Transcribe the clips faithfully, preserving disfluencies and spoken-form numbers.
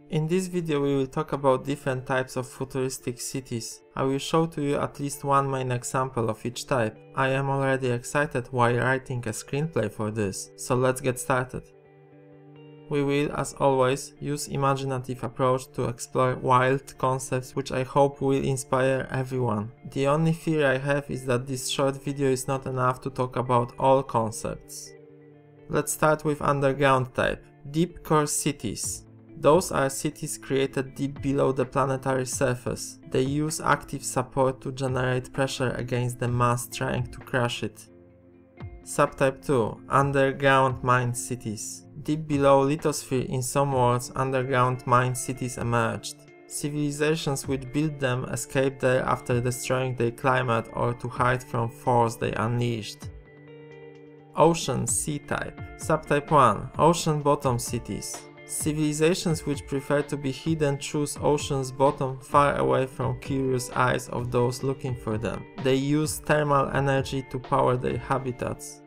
In this video we will talk about different types of futuristic cities. I will show to you at least one main example of each type. I am already excited while writing a screenplay for this, so let's get started. We will, as always, use imaginative approach to explore wild concepts which I hope will inspire everyone. The only fear I have is that this short video is not enough to talk about all concepts. Let's start with underground type. Deep core cities. Those are cities created deep below the planetary surface. They use active support to generate pressure against the mass trying to crush it. Subtype two. Underground mine cities. Deep below lithosphere, in some words, underground mine cities emerged. Civilizations which built them escaped there after destroying their climate or to hide from force they unleashed. Ocean sea type. Subtype one. Ocean bottom cities. Civilizations which prefer to be hidden choose ocean's bottom far away from curious eyes of those looking for them. They use thermal energy to power their habitats.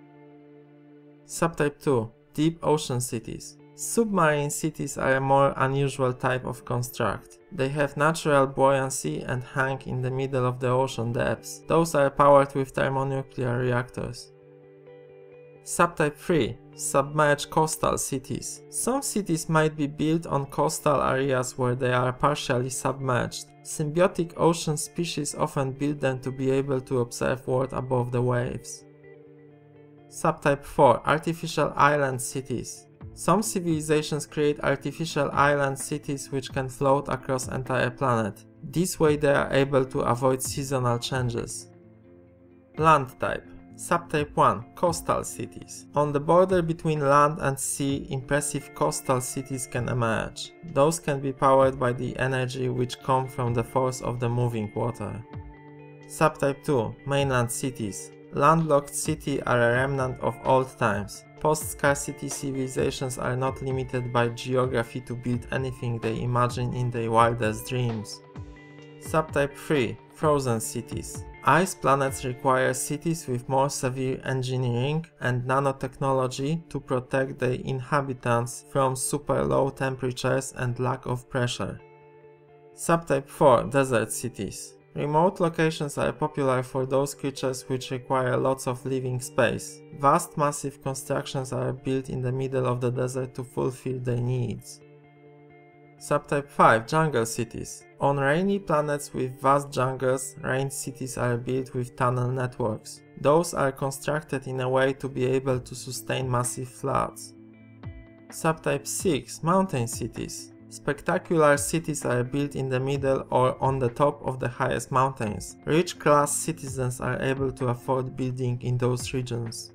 Subtype two. Deep ocean cities. Submarine cities are a more unusual type of construct. They have natural buoyancy and hang in the middle of the ocean depths. Those are powered with thermonuclear reactors. Subtype three. Submerged coastal cities. Some cities might be built on coastal areas where they are partially submerged. Symbiotic ocean species often build them to be able to observe world above the waves. Subtype four. Artificial island cities. Some civilizations create artificial island cities which can float across entire planet. This way they are able to avoid seasonal changes. Land type. Subtype one. Coastal cities. On the border between land and sea, impressive coastal cities can emerge. Those can be powered by the energy which comes from the force of the moving water. Subtype two. Mainland cities. Landlocked cities are a remnant of old times. Post-scarcity civilizations are not limited by geography to build anything they imagine in their wildest dreams. Subtype three. Frozen cities. Ice planets require cities with more severe engineering and nanotechnology to protect their inhabitants from super low temperatures and lack of pressure. Subtype four. Desert cities. Remote locations are popular for those creatures which require lots of living space. Vast massive constructions are built in the middle of the desert to fulfill their needs. Subtype five. Jungle cities. On rainy planets with vast jungles, rain cities are built with tunnel networks. Those are constructed in a way to be able to sustain massive floods. Subtype six. Mountain cities. Spectacular cities are built in the middle or on the top of the highest mountains. Rich class citizens are able to afford building in those regions.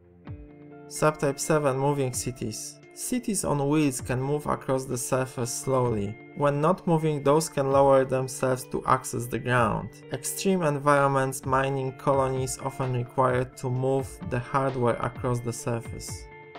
Subtype seven. Moving cities. Cities on wheels can move across the surface slowly. When not moving, those can lower themselves to access the ground. Extreme environments, mining colonies often require to move the hardware across the surface.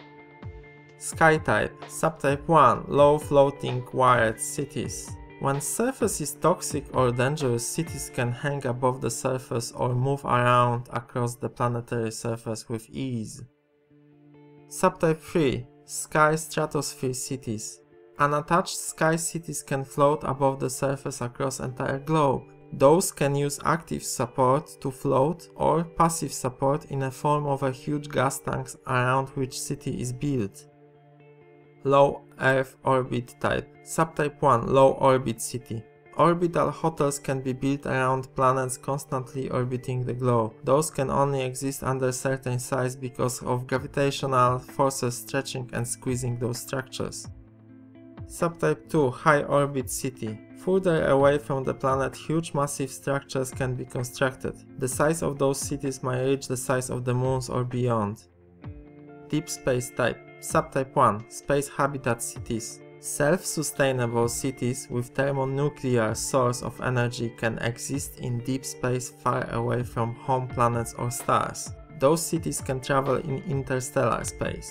Sky type. Subtype one. Low floating wired cities. When surface is toxic or dangerous, cities can hang above the surface or move around across the planetary surface with ease. Subtype three. Sky stratosphere cities. Unattached sky cities can float above the surface across entire globe. Those can use active support to float or passive support in the form of a huge gas tanks around which city is built. Low Earth orbit type. Subtype one. Low orbit city. Orbital hotels can be built around planets constantly orbiting the globe. Those can only exist under certain size because of gravitational forces stretching and squeezing those structures. Subtype two. High orbit city. Further away from the planet, huge massive structures can be constructed. The size of those cities might reach the size of the moons or beyond. Deep space type. Subtype one. Space habitat cities. Self-sustainable cities with thermonuclear source of energy can exist in deep space far away from home planets or stars. Those cities can travel in interstellar space.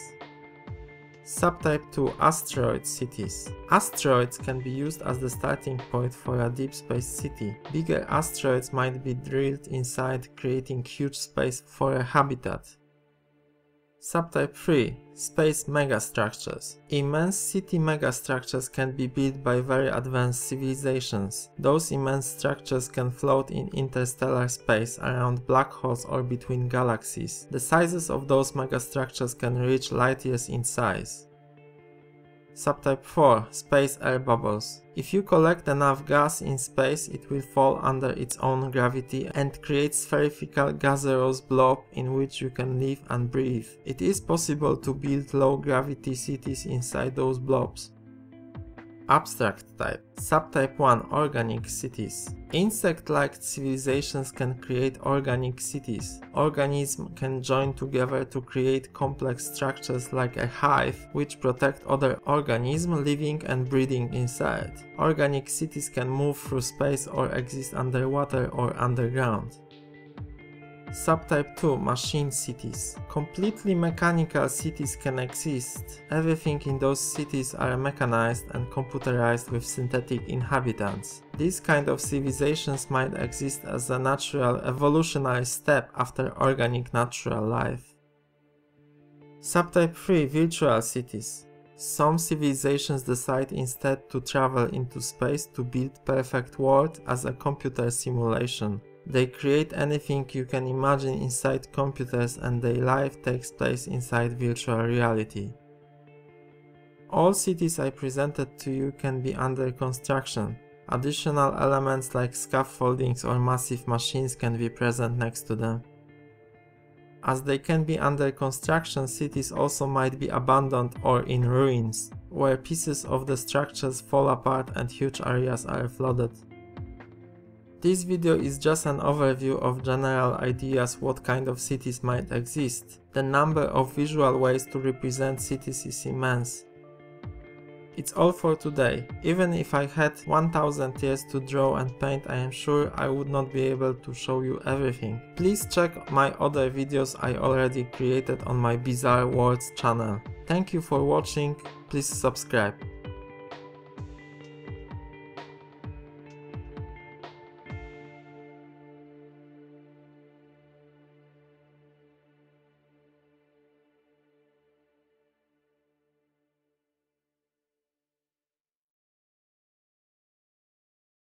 Subtype two. Asteroid cities. Asteroids can be used as the starting point for a deep space city. Bigger asteroids might be drilled inside, creating huge space for a habitat. Subtype three. Space megastructures. Immense city megastructures can be built by very advanced civilizations. Those immense structures can float in interstellar space around black holes or between galaxies. The sizes of those megastructures can reach light years in size. Subtype four. Space air bubbles. If you collect enough gas in space, it will fall under its own gravity and create spherical gaseous blob in which you can live and breathe. It is possible to build low gravity cities inside those blobs. Abstract type. Subtype one. Organic cities. Insect-like civilizations can create organic cities. Organisms can join together to create complex structures like a hive, which protect other organisms living and breeding inside. Organic cities can move through space or exist underwater or underground. Subtype two. Machine cities. Completely mechanical cities can exist. Everything in those cities are mechanized and computerized with synthetic inhabitants. These kind of civilizations might exist as a natural evolutionary step after organic natural life. Subtype three. Virtual cities. Some civilizations decide instead to travel into space to build perfect world as a computer simulation. They create anything you can imagine inside computers and their life takes place inside virtual reality. All cities I presented to you can be under construction. Additional elements like scaffoldings or massive machines can be present next to them. As they can be under construction, cities also might be abandoned or in ruins, where pieces of the structures fall apart and huge areas are flooded. This video is just an overview of general ideas what kind of cities might exist. The number of visual ways to represent cities is immense. It's all for today. Even if I had one thousand years to draw and paint, I am sure I would not be able to show you everything. Please check my other videos I already created on my Bizarre Worlds channel. Thank you for watching, please subscribe.